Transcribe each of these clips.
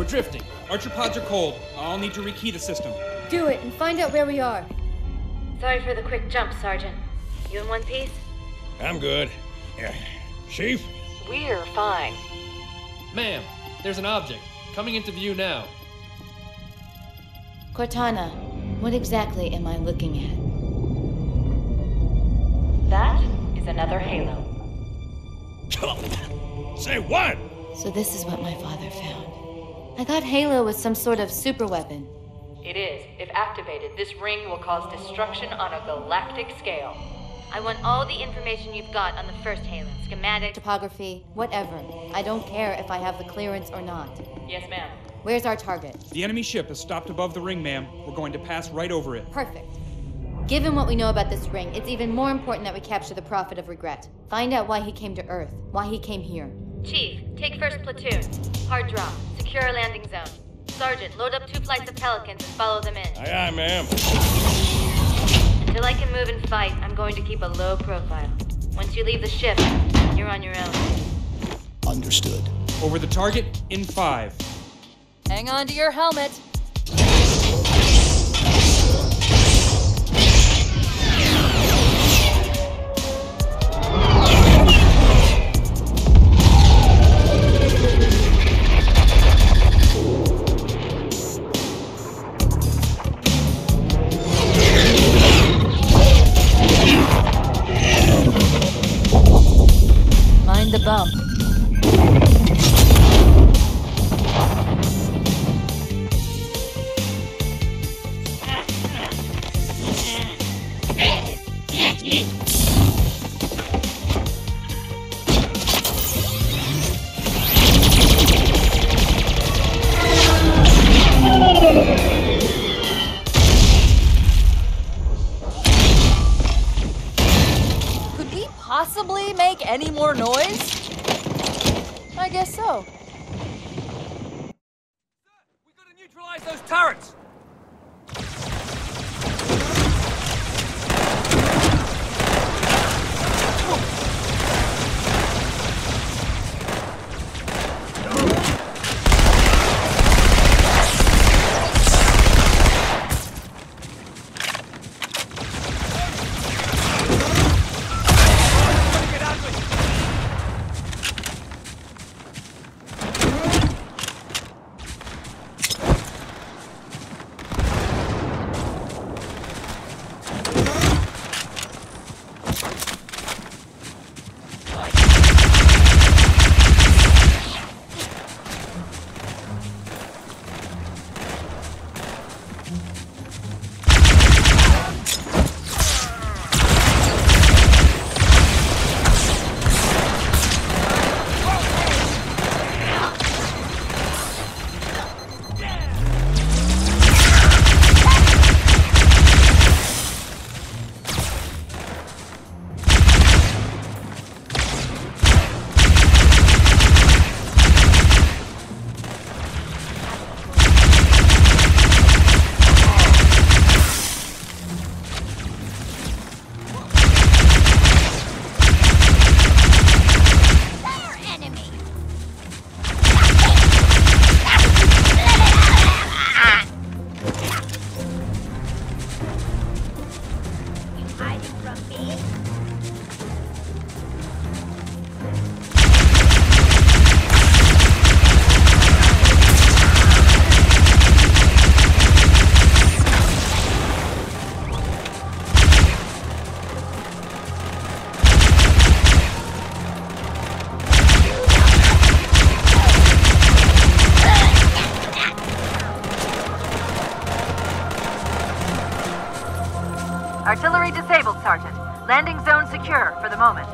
We're drifting. Archer pods are cold. I'll need to rekey the system. Do it and find out where we are. Sorry for the quick jump, Sergeant. You in one piece? I'm good. Chief? We're fine. Ma'am, there's an object. Coming into view now. Cortana, what exactly am I looking at? That is another Halo. Say what? So this is what my father found. I thought Halo was some sort of super weapon. It is. If activated, this ring will cause destruction on a galactic scale. I want all the information you've got on the first Halo. Schematic, Topography, whatever. I don't care if I have the clearance or not. Yes, ma'am. Where's our target? The enemy ship has stopped above the ring, ma'am. We're going to pass right over it. Perfect. Given what we know about this ring, it's even more important that we capture the Prophet of Regret. Find out why he came to Earth, why he came here. Chief, take first platoon. Hard drop. Secure our landing zone. Sergeant, load up 2 flights of Pelicans and follow them in. Aye, aye, ma'am. Until I can move and fight, I'm going to keep a low profile. Once you leave the ship, you're on your own. Understood. Over the target in 5. Hang on to your helmet. Mind the bump. Could we possibly make any more noise? I guess so. We gotta neutralize those turrets! Artillery disabled, Sergeant. Landing zone secure for the moment.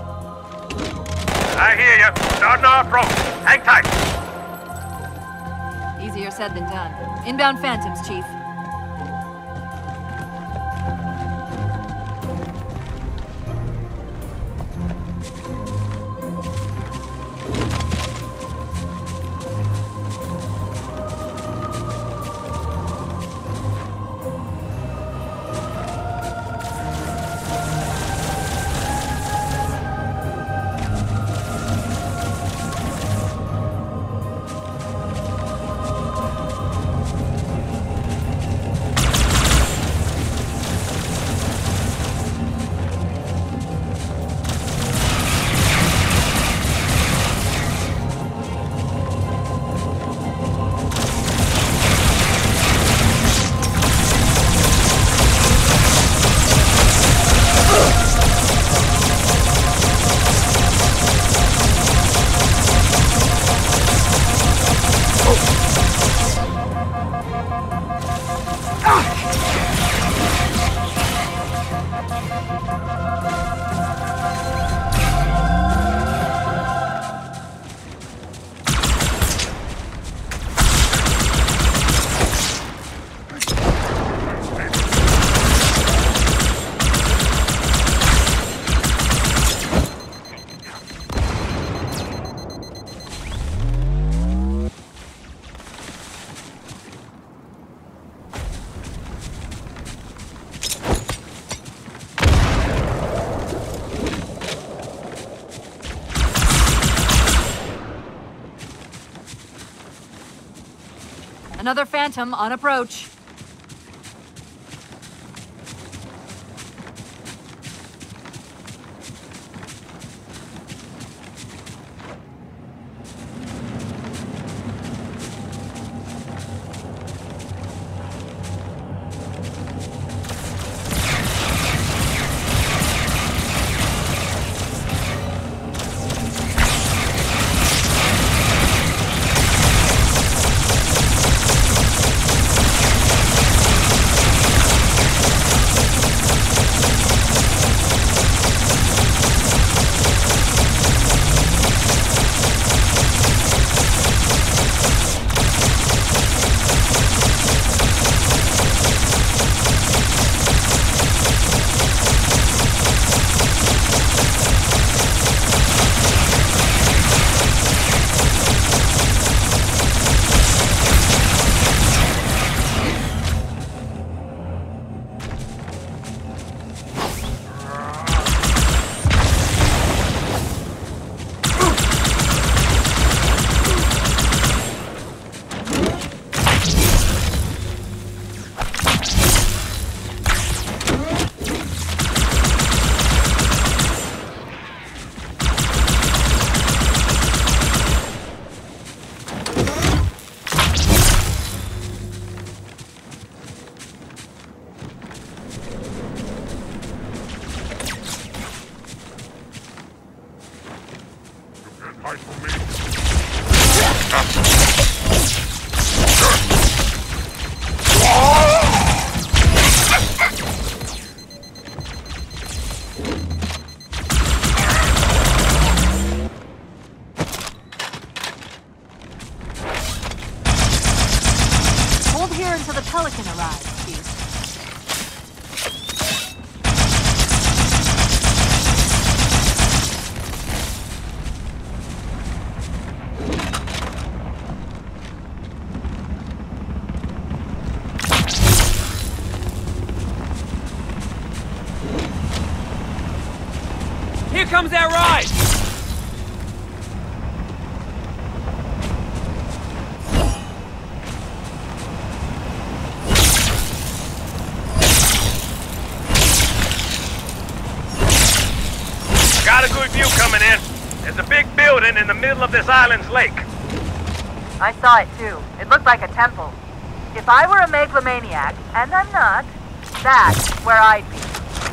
I hear you. Starting our approach. Hang tight. Easier said than done. Inbound Phantoms, Chief. Another Phantom on approach. Here comes our ride! Got a good view coming in. There's a big building in the middle of this island's lake. I saw it too. It looked like a temple. If I were a megalomaniac, and I'm not, that's where I'd be.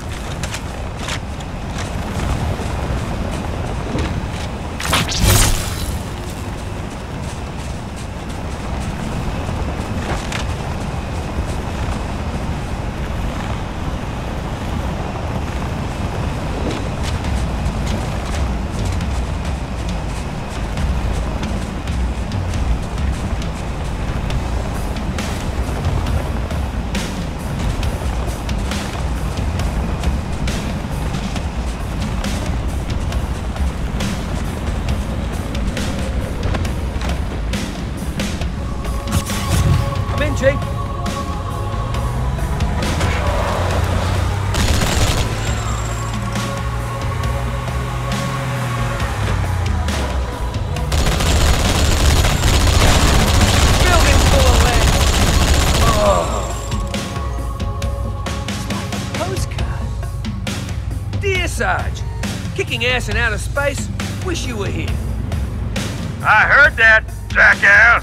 Sarge, kicking ass in outer space? Wish you were here. I heard that, jackass.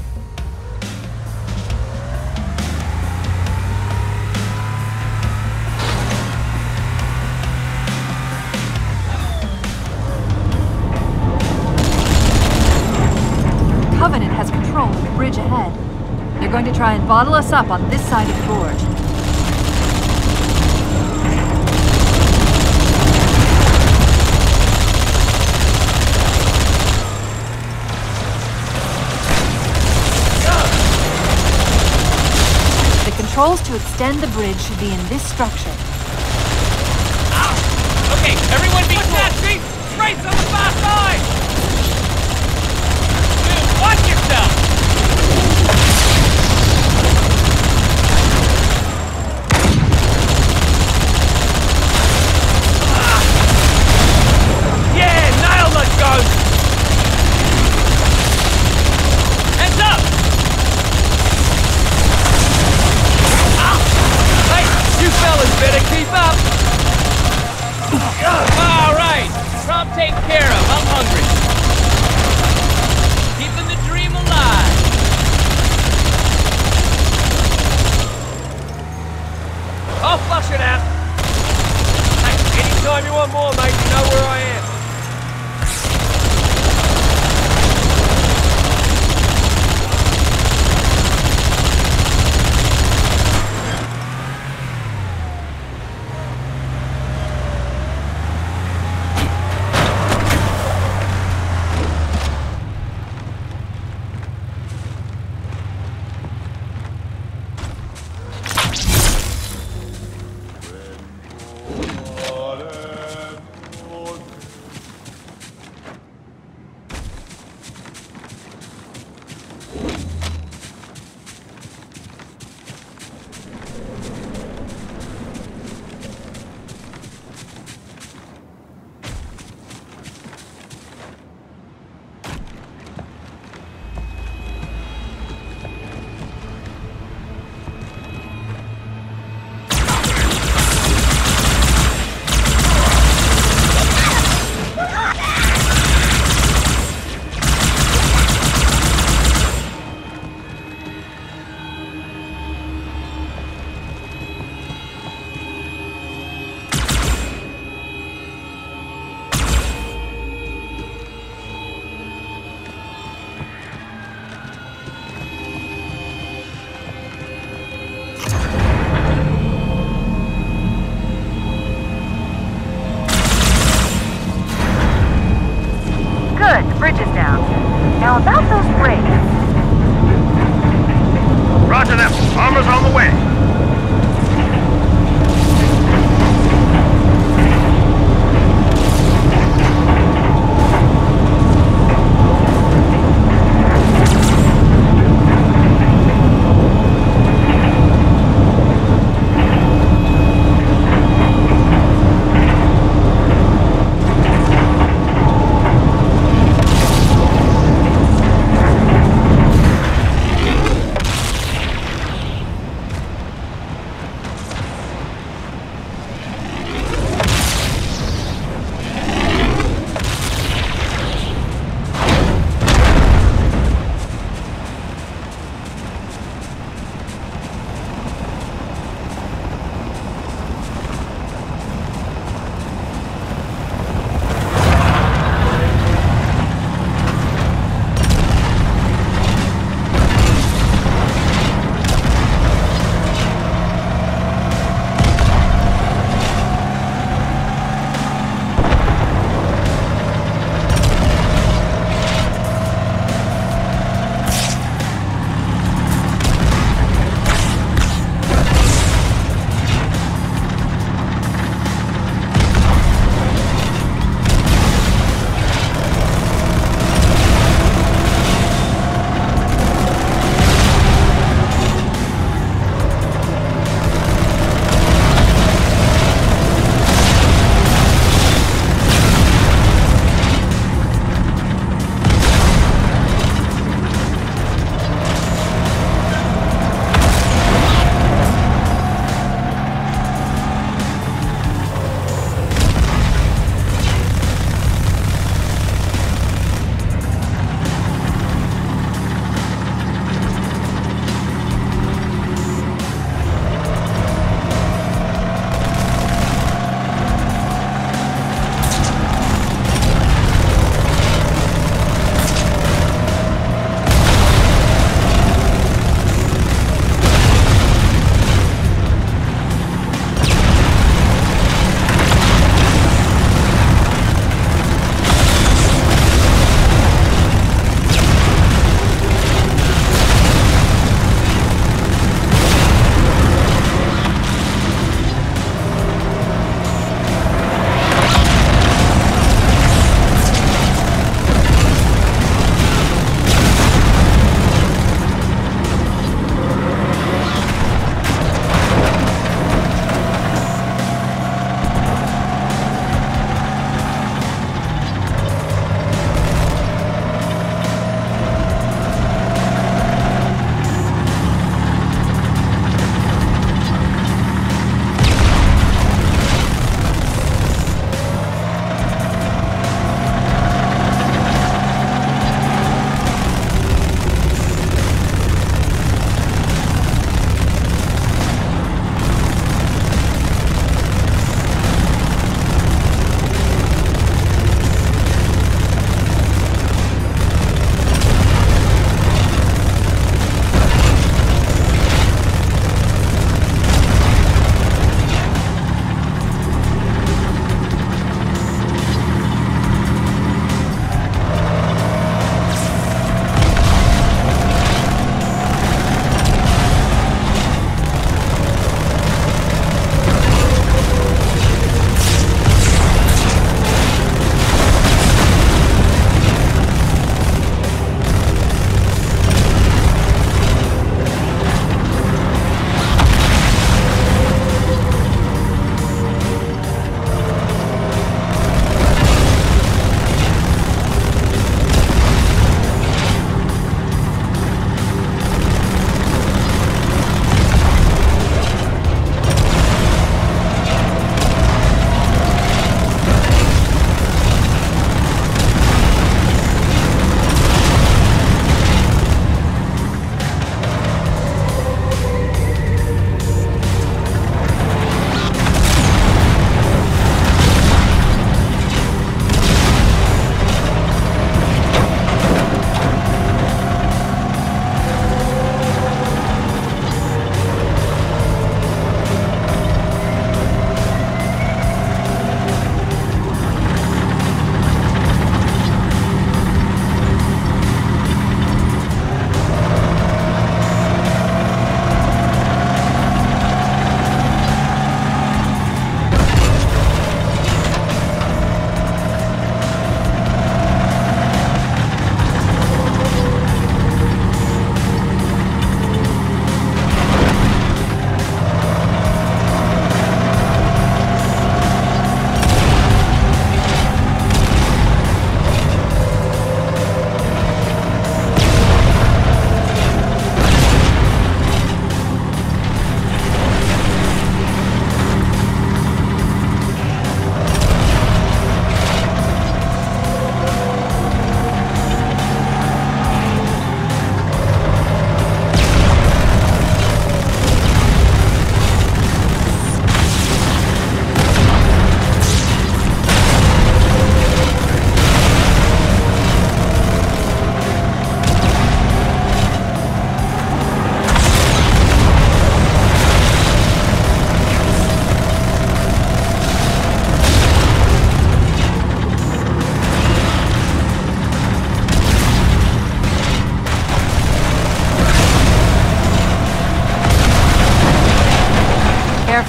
Covenant has control of the bridge ahead. They're going to try and bottle us up on this side of the gorge. Controls to extend the bridge should be in this structure. Ow! Okay, everyone be fast, Chief! Straight's on the far side! Dude, watch yourself! Yeah, nailed it, Ghost! Heads up!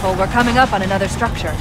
careful, we're coming up on another structure.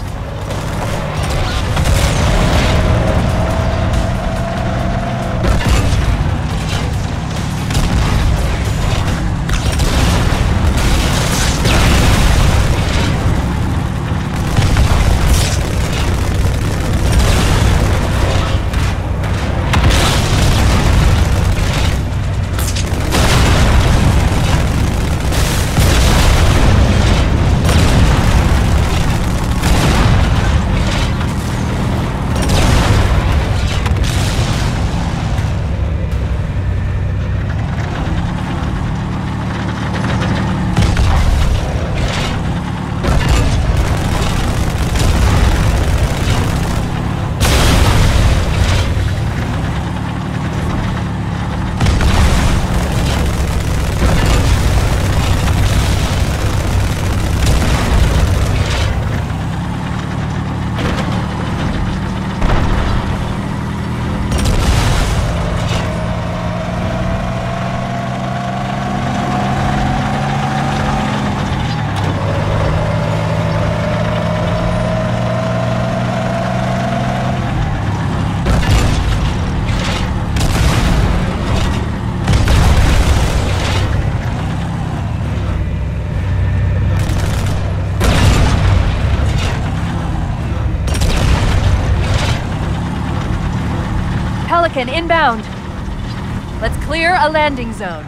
Pelican inbound. Let's clear a landing zone.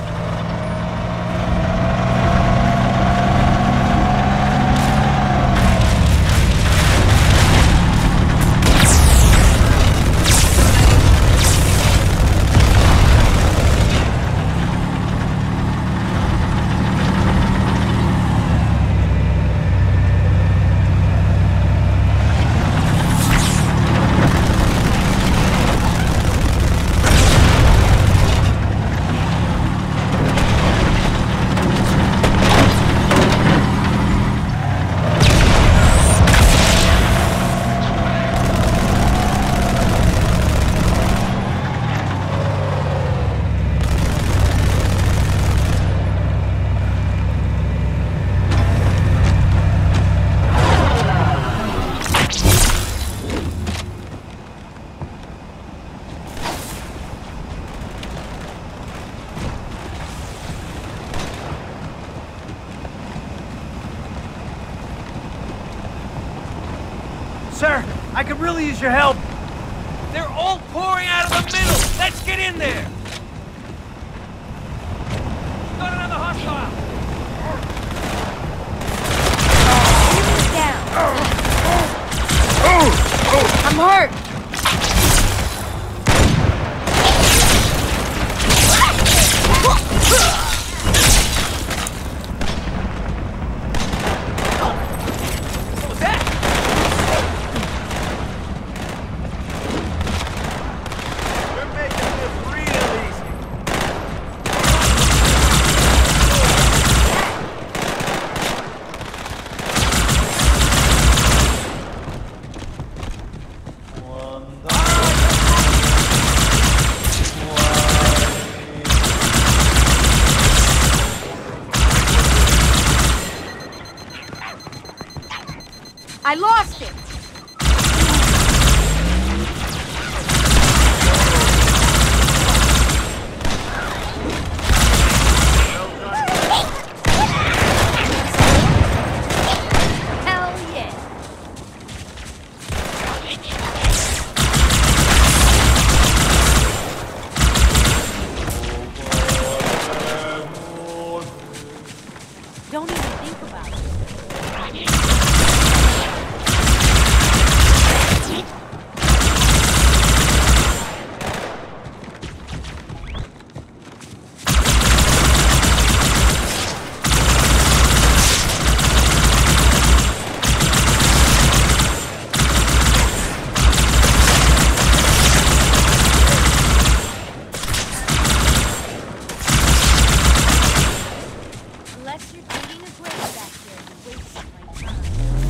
Sir, I could really use your help. They're all pouring out of the middle. Let's get in there. Got another hostile. Down. I'm hurt. I lost it! Hell yeah! Don't even think about it. Unless you're digging a grave back here, you waste my time.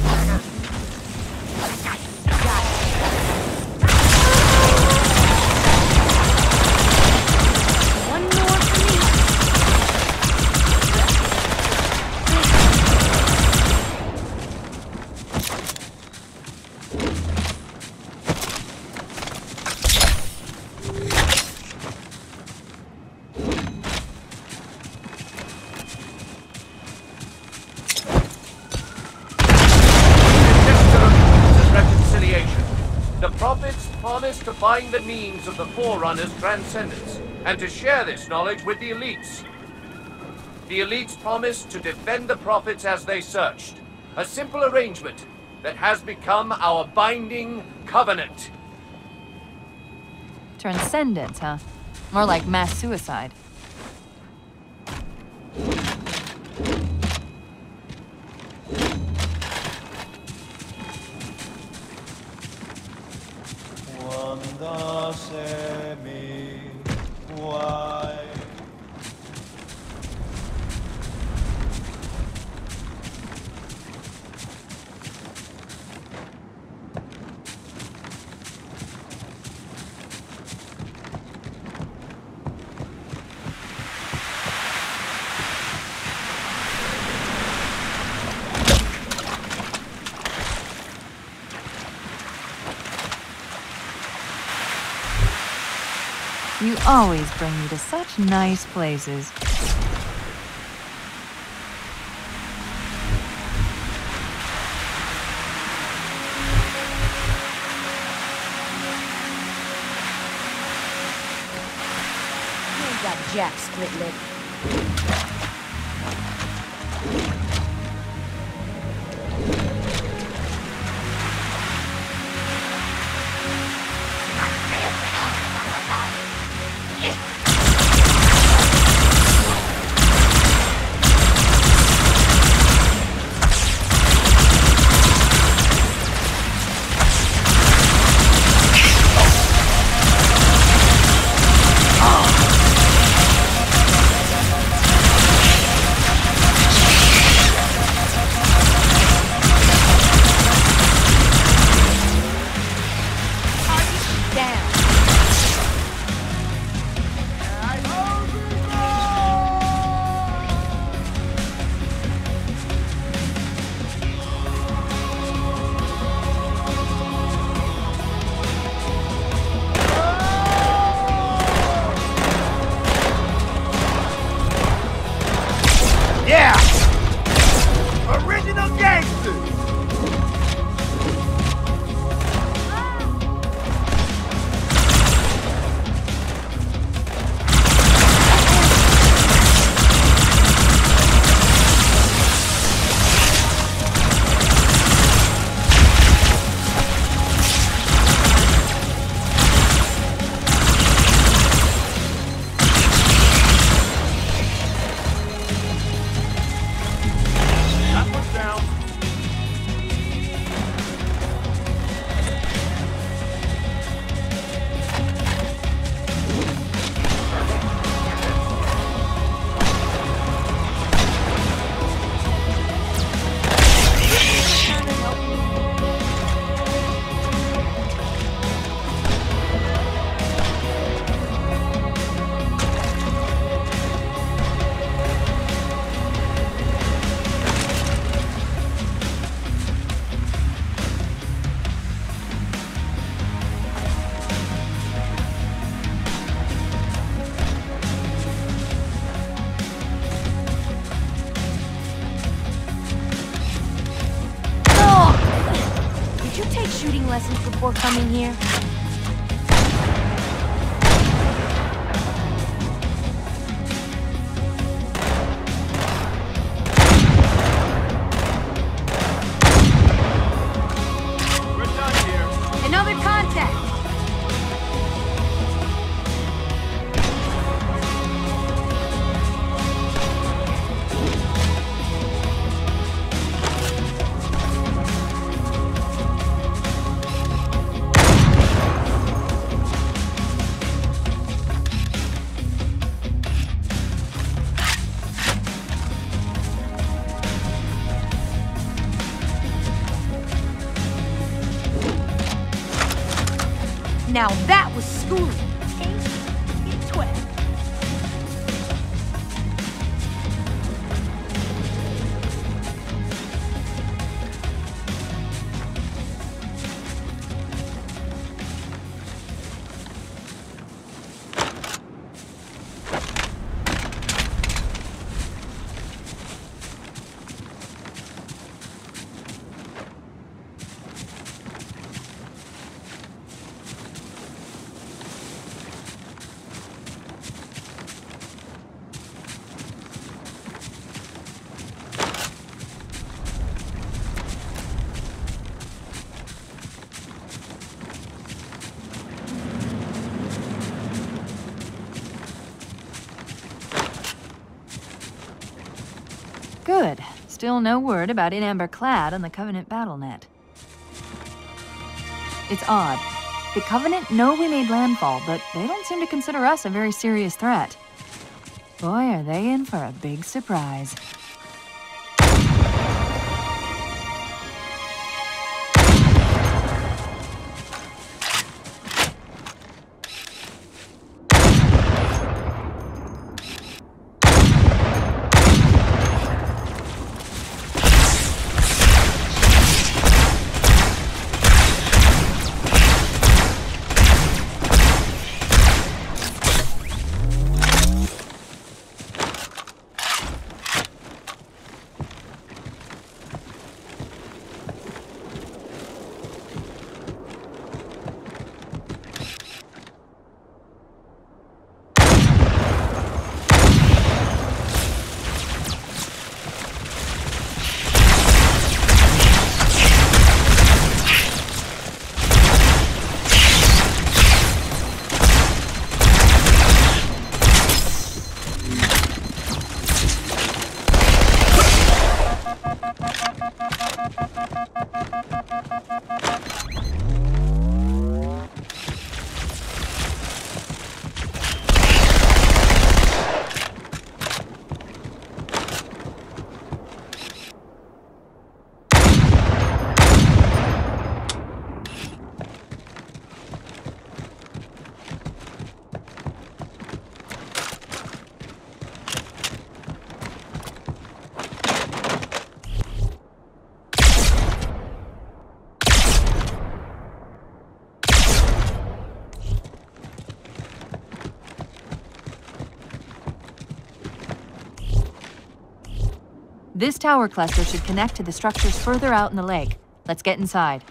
promise to find the means of the Forerunner's transcendence, and to share this knowledge with the elites. The elites promised to defend the prophets as they searched. A simple arrangement that has become our binding covenant. Transcendence, huh? More like mass suicide. You always bring me to such nice places. You ain't got jack split lip. Lessons before coming here? We're done here. Another contact! Now that was schooling. Get 12. Good. Still no word about In Amber Clad on the Covenant BattleNet. It's odd. The Covenant know we made landfall, but they don't seem to consider us a very serious threat. Boy, are they in for a big surprise. This tower cluster should connect to the structures further out in the lake. Let's get inside.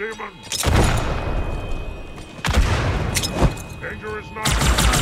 demon! Danger is not...